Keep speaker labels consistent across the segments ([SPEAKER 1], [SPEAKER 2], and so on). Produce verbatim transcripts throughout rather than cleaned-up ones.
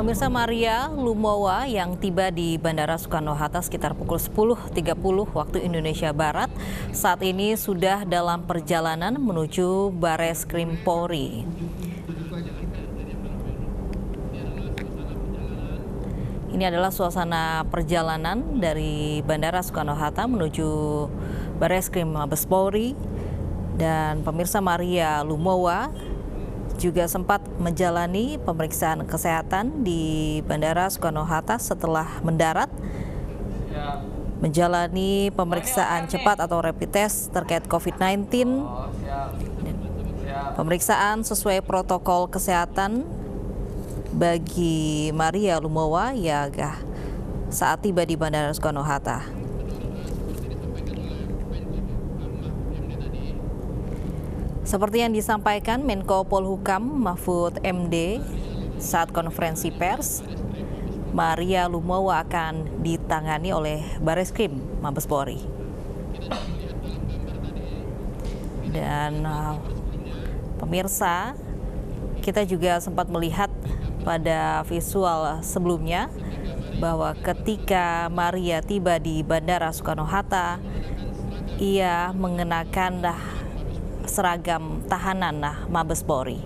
[SPEAKER 1] Pemirsa, Maria Lumowa yang tiba di Bandara Soekarno-Hatta sekitar pukul sepuluh tiga puluh waktu Indonesia Barat saat ini sudah dalam perjalanan menuju Bareskrim Polri. Ini adalah suasana perjalanan dari Bandara Soekarno-Hatta menuju Bareskrim Mabes Polri, dan pemirsa, Maria Lumowa juga sempat menjalani pemeriksaan kesehatan di Bandara Soekarno-Hatta setelah mendarat, menjalani pemeriksaan cepat atau rapid test terkait COVID sembilan belas, pemeriksaan sesuai protokol kesehatan bagi Maria Lumowa ya saat tiba di Bandara Soekarno-Hatta. Seperti yang disampaikan Menko Polhukam Mahfud M D saat konferensi pers, Maria Lumowa akan ditangani oleh Bareskrim Mabes Polri. Dan uh, pemirsa, kita juga sempat melihat pada visual sebelumnya bahwa ketika Maria tiba di Bandara Soekarno-Hatta, ia mengenakan dah seragam tahanan nah Mabes Polri.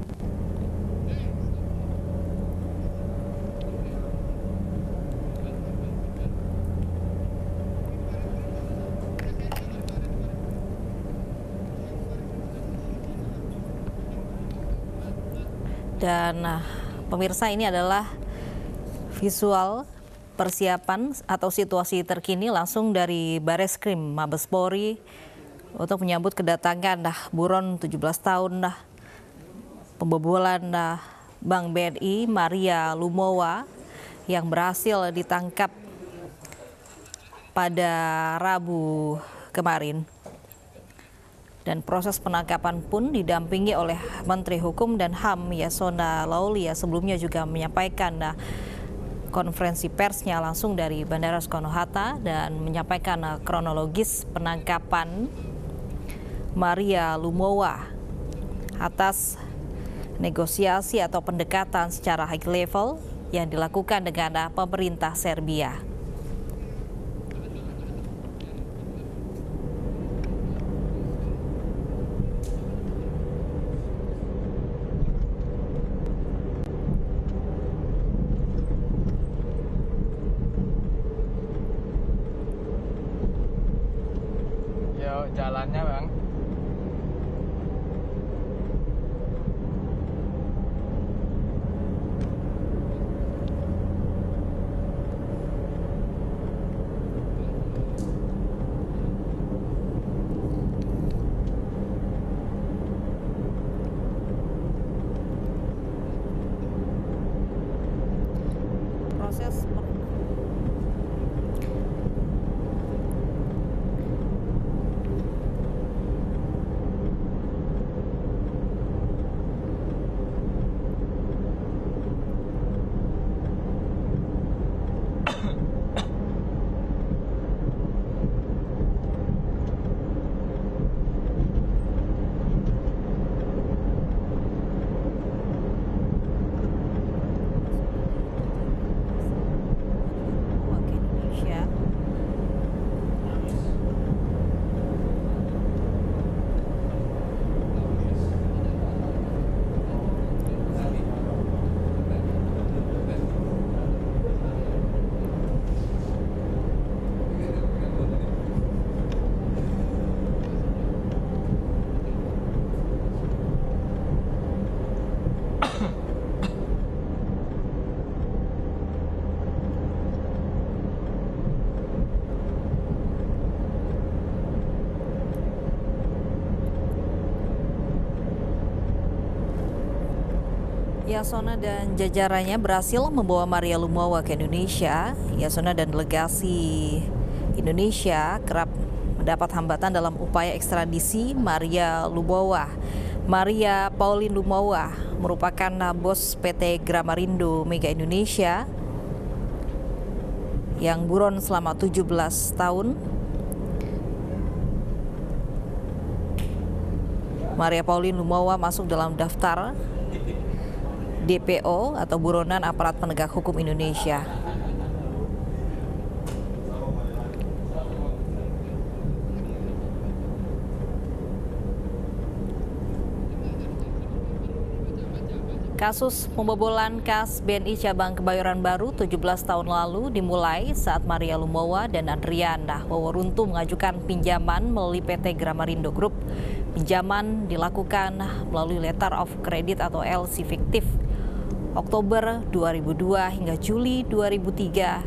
[SPEAKER 1] Dan nah, pemirsa, ini adalah visual persiapan atau situasi terkini langsung dari Bareskrim Mabes Polri untuk menyambut kedatangan dah buron tujuh belas tahun dah pembobolan dah Bank B N I Maria Lumowa yang berhasil ditangkap pada Rabu kemarin. Dan proses penangkapan pun didampingi oleh Menteri Hukum dan H A M Yasona Laoly, sebelumnya juga menyampaikan dah konferensi persnya langsung dari Bandara Soekarno-Hatta dan menyampaikan kronologis penangkapan Maria Lumowa atas negosiasi atau pendekatan secara high level yang dilakukan dengan pemerintah Serbia.
[SPEAKER 2] Yo, jalannya Bang.
[SPEAKER 1] Proses Yasona dan jajarannya berhasil membawa Maria Lumowa ke Indonesia. Yasona dan delegasi Indonesia kerap mendapat hambatan dalam upaya ekstradisi Maria Lumowa. Maria Pauline Lumowa merupakan bos P T Gramarindo Mega Indonesia yang buron selama tujuh belas tahun. Maria Pauline Lumowa masuk dalam daftar D P O atau Buronan Aparat Penegak Hukum Indonesia. Kasus pembobolan kas B N I Cabang Kebayoran Baru tujuh belas tahun lalu dimulai saat Maria Lumowa dan Adriana Waworuntu mengajukan pinjaman melalui P T Gramarindo Group. Pinjaman dilakukan melalui letter of credit atau L C fiktif. Oktober dua ribu dua hingga Juli dua ribu tiga.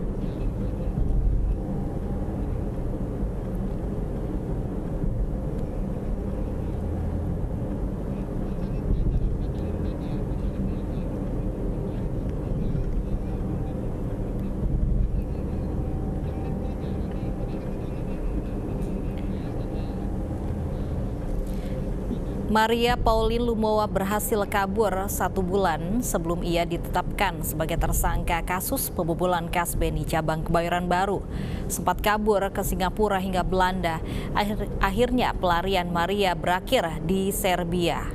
[SPEAKER 1] Maria Pauline Lumowa berhasil kabur satu bulan sebelum ia ditetapkan sebagai tersangka kasus pembobolan kas B N I Cabang Kebayoran Baru. Sempat kabur ke Singapura hingga Belanda. Akhir, akhirnya pelarian Maria berakhir di Serbia.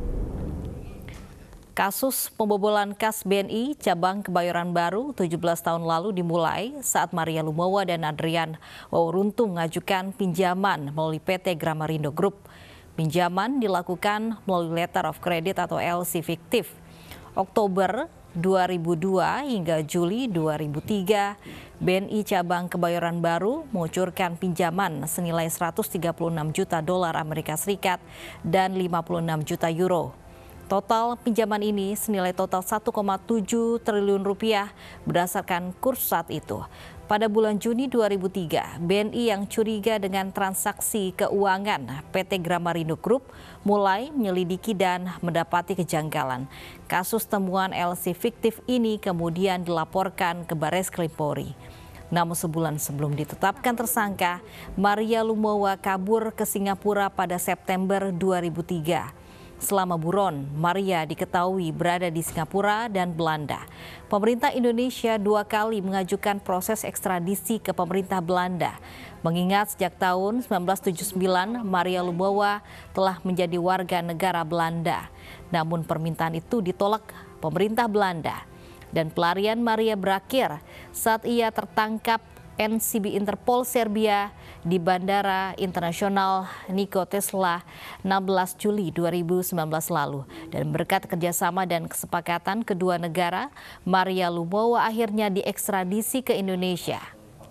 [SPEAKER 1] Kasus pembobolan kas B N I Cabang Kebayoran Baru tujuh belas tahun lalu dimulai saat Maria Lumowa dan Adriana Waworuntu mengajukan pinjaman melalui P T Gramarindo Group. Pinjaman dilakukan melalui letter of credit atau L C fiktif. Oktober dua ribu dua hingga Juli dua ribu tiga, B N I Cabang Kebayoran Baru mengucurkan pinjaman senilai seratus tiga puluh enam juta dolar Amerika Serikat dan lima puluh enam juta euro. Total pinjaman ini senilai total satu koma tujuh triliun rupiah berdasarkan kurs saat itu. Pada bulan Juni dua ribu tiga, B N I yang curiga dengan transaksi keuangan P T Gramarindo Group mulai menyelidiki dan mendapati kejanggalan. Kasus temuan L C fiktif ini kemudian dilaporkan ke Bareskrim Polri. Namun sebulan sebelum ditetapkan tersangka, Maria Lumowa kabur ke Singapura pada September dua ribu tiga. Selama buron, Maria diketahui berada di Singapura dan Belanda. Pemerintah Indonesia dua kali mengajukan proses ekstradisi ke pemerintah Belanda. Mengingat sejak tahun seribu sembilan ratus tujuh puluh sembilan, Maria Lumowa telah menjadi warga negara Belanda. Namun permintaan itu ditolak pemerintah Belanda. Dan pelarian Maria berakhir saat ia tertangkap N C B Interpol Serbia di Bandara Internasional Niko Tesla enam belas Juli dua ribu sembilan belas lalu. Dan berkat kerjasama dan kesepakatan kedua negara, Maria Lumowa akhirnya diekstradisi ke Indonesia.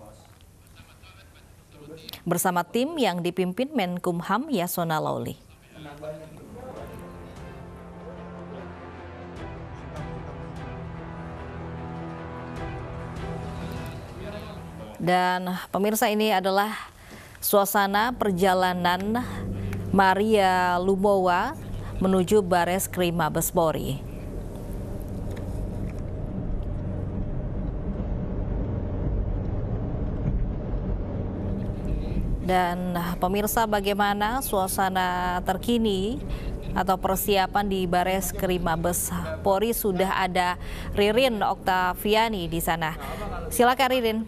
[SPEAKER 1] Bersama tim yang dipimpin Menkumham Yasona Lawli. Dan pemirsa, ini adalah suasana perjalanan Maria Lumowa menuju Bareskrim Mabes Polri. Dan pemirsa, bagaimana suasana terkini atau persiapan di Bareskrim Mabes Polri? Sudah ada Ririn Oktaviani di sana. Silakan Ririn.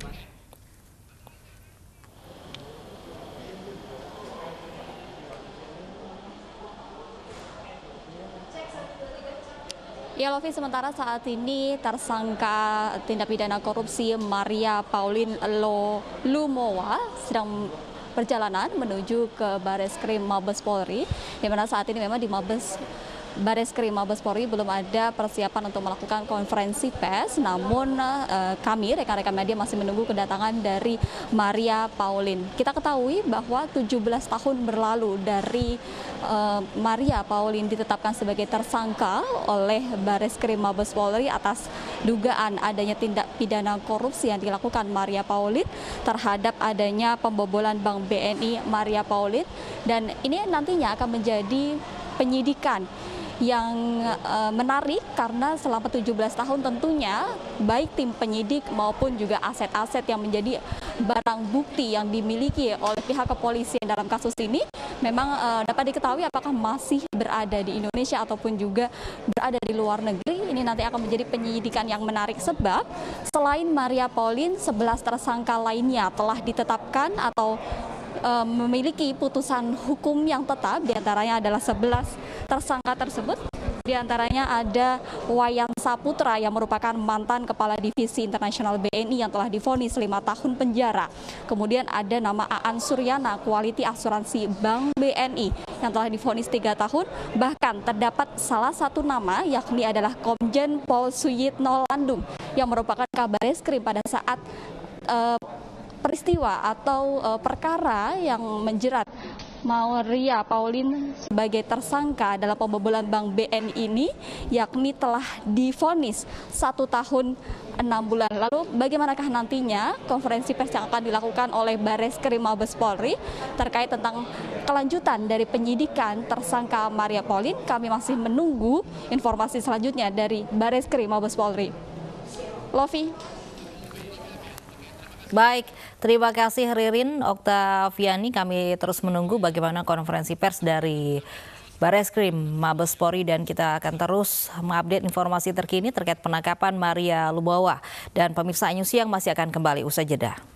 [SPEAKER 3] Ya, Lovi, sementara saat ini tersangka tindak pidana korupsi Maria Pauline Lumowa sedang perjalanan menuju ke Bareskrim Mabes Polri, di mana saat ini memang di Mabes Bareskrim Mabes Polri belum ada persiapan untuk melakukan konferensi pers, namun eh, kami rekan-rekan media masih menunggu kedatangan dari Maria Pauline. Kita ketahui bahwa tujuh belas tahun berlalu dari eh, Maria Pauline ditetapkan sebagai tersangka oleh Bareskrim Mabes Polri atas dugaan adanya tindak pidana korupsi yang dilakukan Maria Pauline terhadap adanya pembobolan Bank B N I Maria Pauline, dan ini nantinya akan menjadi penyidikan yang uh, menarik karena selama tujuh belas tahun tentunya baik tim penyidik maupun juga aset-aset yang menjadi barang bukti yang dimiliki oleh pihak kepolisian dalam kasus ini memang uh, dapat diketahui apakah masih berada di Indonesia ataupun juga berada di luar negeri. Ini nanti akan menjadi penyidikan yang menarik sebab selain Maria Pauline, sebelas tersangka lainnya telah ditetapkan atau memiliki putusan hukum yang tetap, diantaranya adalah sebelas tersangka tersebut Di antaranya ada Wayan Saputra yang merupakan mantan Kepala Divisi Internasional B N I yang telah divonis lima tahun penjara. Kemudian ada nama Aan Suryana, Quality Asuransi Bank B N I yang telah divonis tiga tahun. Bahkan terdapat salah satu nama yakni adalah Komjen Pol Suyitno Landung yang merupakan Kabareskrim pada saat uh, peristiwa atau uh, perkara yang menjerat Maria Pauline sebagai tersangka dalam pembobolan Bank B N I ini, yakni telah divonis satu tahun enam bulan. Lalu bagaimanakah nantinya konferensi pers yang akan dilakukan oleh Bareskrim Mabes Polri terkait tentang kelanjutan dari penyidikan tersangka Maria Pauline? Kami masih menunggu informasi selanjutnya dari Bareskrim Mabes Polri. Lovi.
[SPEAKER 1] Baik, terima kasih Ririn Oktaviani. Kami terus menunggu bagaimana konferensi pers dari Bareskrim Mabes Polri dan kita akan terus mengupdate informasi terkini terkait penangkapan Maria Lumowa. Dan pemirsa News Siang masih akan kembali usai jeda.